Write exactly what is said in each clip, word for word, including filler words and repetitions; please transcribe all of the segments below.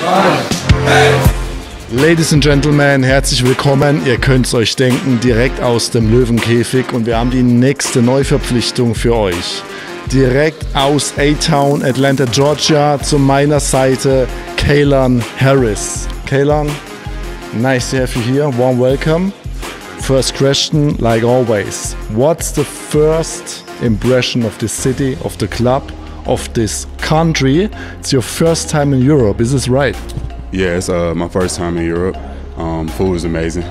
Ladies and Gentlemen, herzlich willkommen. Ihr könnt es euch denken, direkt aus dem Löwenkäfig und wir haben die nächste Neuverpflichtung für euch. Direkt aus A-Town, Atlanta, Georgia, zu meiner Seite Kaylan Harris. Kaylan, nice to have you here. Warm welcome. First question, like always, what's the first impression of the city, of the club, of this country? It's your first time in Europe, is this right? Yeah, it's uh, my first time in Europe. Um, food is amazing.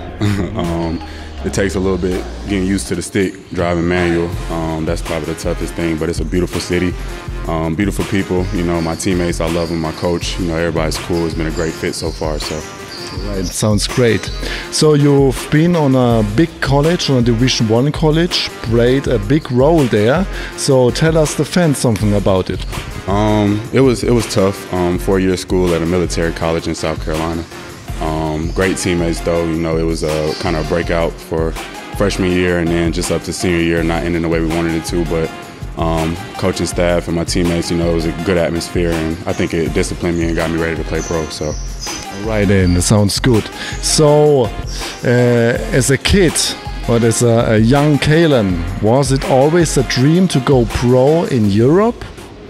um, it takes a little bit getting used to the stick, driving manual. Um, that's probably the toughest thing, but it's a beautiful city, um, beautiful people. You know, my teammates, I love them. My coach, you know, everybody's cool. It's been a great fit so far. So. Right, sounds great. So you've been on a big college, on a Division One college, played a big role there. So tell us, the fans, something about it. Um, it was it was tough. Um, four-year school at a military college in South Carolina. Um, great teammates, though. You know, it was a kind of breakout for freshman year, and then just up to senior year, not ending the way we wanted it to. But um, coaching staff and my teammates, you know, it was a good atmosphere, and I think it disciplined me and got me ready to play pro. So. Right in, sounds good. So, uh, as a kid, but as a, a young Kaylan, was it always a dream to go pro in Europe?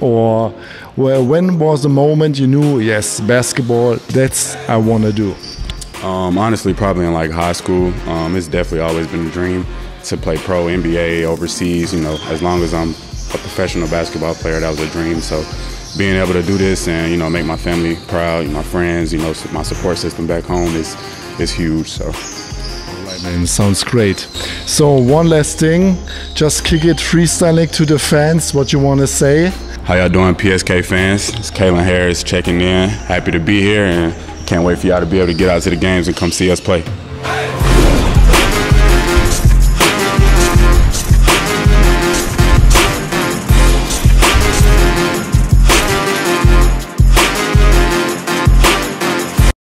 Or well, when was the moment you knew, yes, basketball, that's I want to do? Um, honestly, probably in like high school. Um, it's definitely always been a dream to play pro, N B A, overseas. You know, as long as I'm a professional basketball player, that was a dream. So being able to do this and, you know, make my family proud, my friends, you know, my support system back home is is huge. So. All right, man, sounds great. So one last thing, just kick it freestyling to the fans. What you want to say? How y'all doing, P S K fans? It's Kaylan Harris checking in. Happy to be here and can't wait for y'all to be able to get out to the games and come see us play.